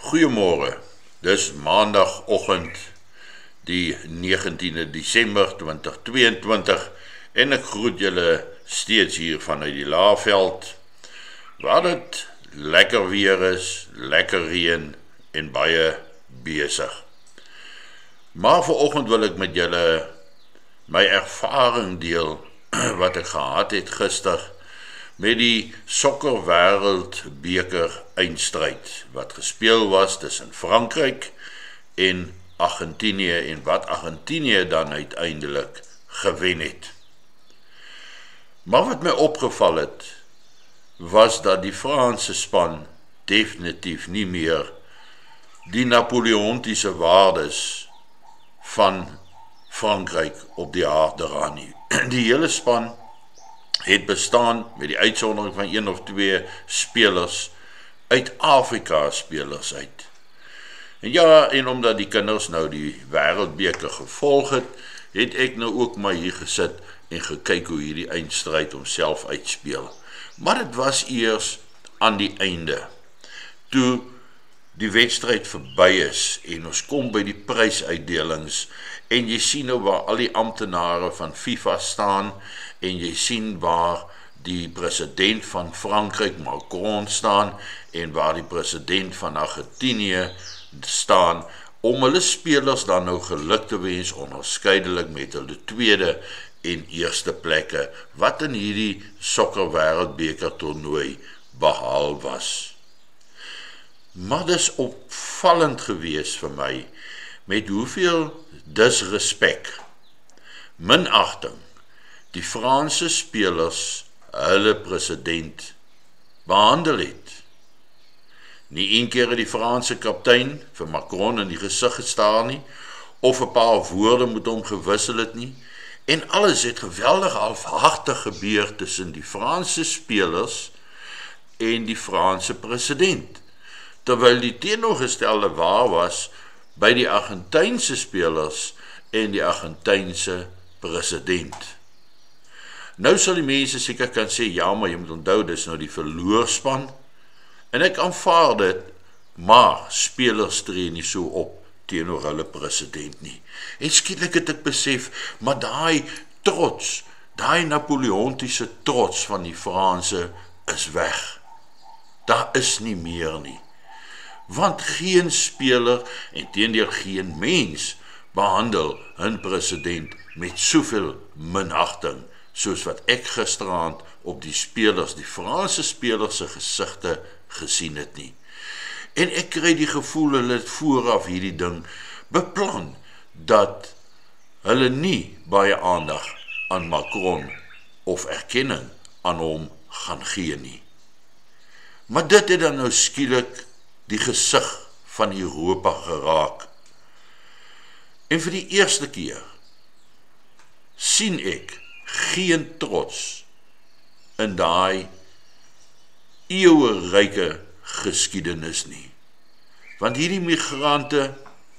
Goeiemôre. Dis maandagoggend die 19de Desember 2022 en ek groet julle steeds hier vanuit die Laagveld waar dit lekker weer is, lekker reën en baie besig. Maar vanoggend wil ek met julle my ervaring deel wat ek gehad het gister met die sokker wêreldbeker eindstryd wat gespeel was tussen Frankryk en Argentinië en wat Argentinië dan uiteindelik gewen het. Maar wat my opgeval het, was dat die Franse span definitief nie meer die Napoleontiese waardes van Frankryk op die hart dra nie. Die hele span het bestaan met die uitsondering van 1 of 2 spelers uit Afrika spelers uit. En ja, en omdat die kinders nou die wêreldbeker gevolg het, het ek nou ook maar hier gesit en gekyk hoe hierdie eindstryd homself uitspeel. Maar dit was eers aan die einde, toe die wedstryd verby is en ons kom by die prysuitdelings en jy sien nou waar al die amptenare van FIFA staan en jy sien waar die president van Frankryk, Macron, staan en waar die president van Argentinië staan om hulle spelers dan nou geluk te wens onderskeidelik met hulle tweede en eerste plekke wat in hierdie sokker wêreldbeker toernooi behaal was. Maar dis opvallend gewees vir my met hoeveel disrespek, minagting die Franse spelers hulle president behandel het. Nie een keer het die Franse kaptein vir Macron in die gesig gestaar nie, of 'n paar woorde met hom gewissel het nie, en alles het geweldig halfhartig gebeur tussen die Franse spelers en die Franse president, terwyl die teenoorgestelde waar was by die Argentynse spelers en die Argentynse president. Nou sal die mense seker kan sê, ja, maar jy moet onthou, dis nou die verloorspan, en ek aanvaar dit, maar spelers tree nie so op teenoor hulle president nie. En skielik het ek besef, maar daai trots, daai Napoleontiese trots van die Franse is weg. Daar is nie meer nie. Want geen speler en teendeel geen mens behandel hun president met soveel minagting, soos wat ek gisteraand op die spelers, die Franse spelers se gesigte gesien het nie. En ek kry die gevoel hulle het vooraf hierdie ding beplan, dat hulle nie baie aandag aan Macron of erkenning aan hom gaan gee nie. Maar dit het dan nou skielik die gesig van Europa geraak. En vir die eerste keer sien ek geen trots in daai eeuweryke geskiedenis nie. Want hierdie migrante,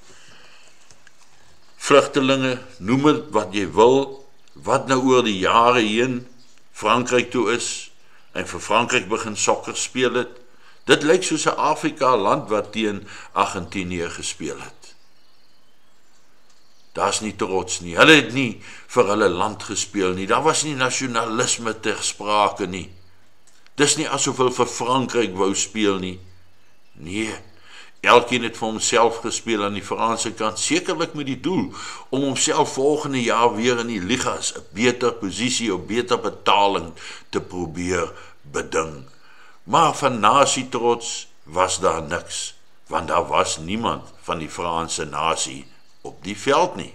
vlugtelinge, noem het wat jy wil, wat nou oor die jare heen Frankryk toe is, en vir Frankryk begin sokker speel het, dit lyk soos 'n Afrika land wat teen Argentinië gespeel het. Daar's nie trots nie, hulle het nie vir hulle land gespeel nie, daar was nie nasionalisme ter sprake nie. Dis nie asof hulle vir Frankryk wou speel nie. Nee, elkeen het vir homself gespeel aan die Franse kant, sekerlik met die doel om homself volgende jaar weer in die ligas 'n beter posisie of beter betaling te probeer beding. Maar van nasietrots was daar niks, want daar was niemand van die Franse nasie op die veld nie.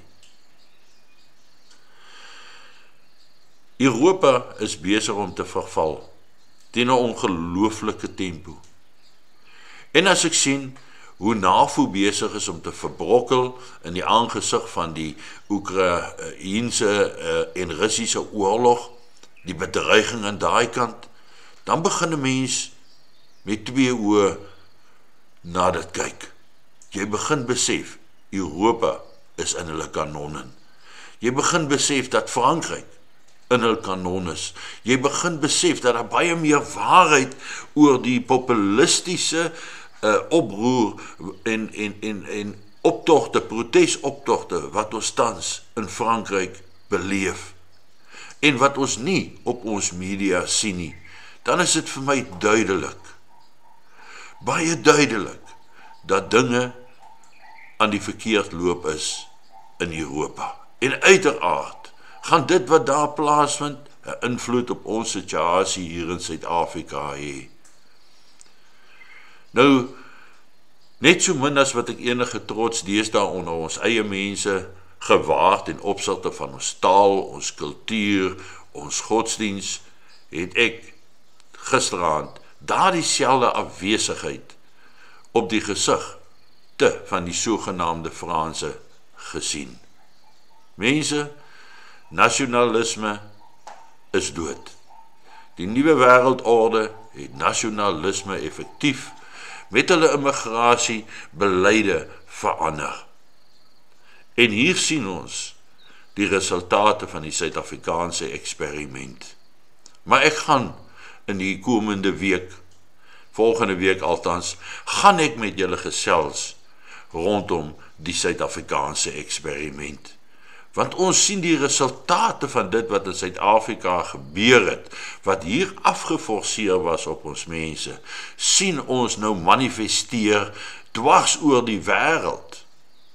Europa is besig om te verval teen 'n ongelooflike tempo. En as ek sien hoe NAVO besig is om te verbrokkel in die aangesig van die Oekraïense en Russiese oorlog, die bedreiging aan daai kant, dan begin 'n mens met 2 oë na dit kyk. Jy begin besef, Europa is in hulle kanonnen. Jy begin besef dat Frankryk in hul kanon is. Jy begin besef dat daar baie meer waarheid oor die populistiese oproer en optogte, protesoptogte wat ons tans in Frankryk beleef en wat ons nie op ons media sien nie, dan is dit vir my duidelik, baie duidelik, dat dinge aan die verkeerd loop is in Europa. En uiteraard gaan dit wat daar plaasvind 'n invloed op ons situasie hier in Suid-Afrika hê. Nou, net so min as wat ek enige trots deesdae onder ons eie mense gewaar ten opsigte van ons taal, ons kultuur, ons godsdiens, het ek gisteraand daardie selfde afwesigheid op die gesig van die sogenaamde Franse gesien. Mense, nasionalisme is dood. Die nuwe wêreldorde het nasionalisme effektief met hulle immigrasiebeleide verander. En hier sien ons die resultate van die Suid-Afrikaanse eksperiment. Maar ek gaan in die komende week, volgende week althans, gaan ek met julle gesels rondom die Suid-Afrikaanse eksperiment. Want ons sien die resultate van dit wat in Suid-Afrika gebeur het, wat hier afgeforceer was op ons mense, sien ons nou manifesteer dwars oor die wêreld,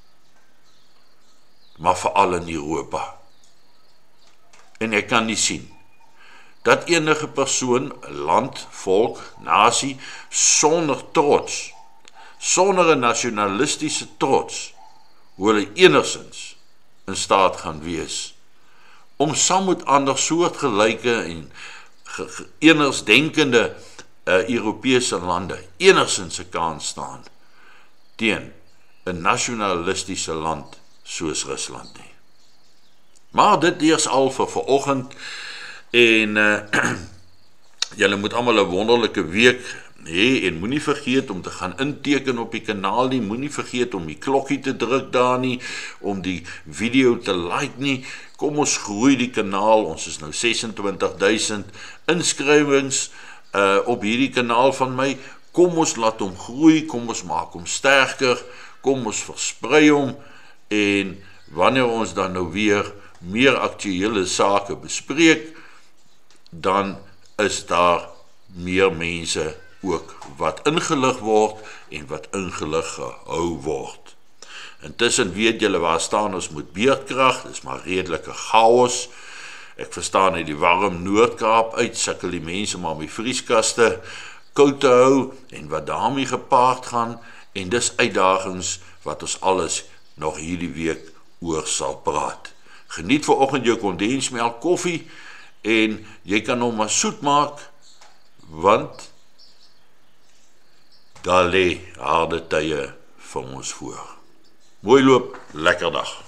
maar veral in Europa. En ek kan nie sien dat enige persoon, land, volk, nasie, sonder trots, sonder 'n nasionalistiese trots, hoe hulle enigsins in staat gaan wees, om saam met ander soortgelyke en enigsdenkende Europese lande, enigsins 'n kans staan, teen 'n nasionalistiese land soos Rusland nie. Maar dit eers al vir vanoggend, en julle moet almal 'n wonderlike week hê, en moenie vergeet om te gaan inteken op die kanaal nie, moenie vergeet om die klokkie te druk daar nie, om die video te like nie. Kom ons groei die kanaal, ons is nou 26,000 inskrywings op hierdie kanaal van my. Kom ons laat hom groei, kom ons maak hom sterker, kom ons versprei hom, en wanneer ons dan nou weer meer aktuele sake bespreek, dan is daar meer mense ook wat ingelig word en wat ingelig gehou word. Intussen weet julle waar staan ons met beerdkrag, dis maar redelike chaos. Ek verstaan uit die warm Noord-Kaap uit, sukkel die mense maar om die vrieskaste koud te hou, en wat daarmee gepaard gaan, en dis uitdagings wat ons alles nog hierdie week oor sal praat. Geniet vanoggend jou kondensmelk koffie, en jy kan hom maar soet maak, want daar lê harde tye vir ons voor. Mooi loop, lekker dag.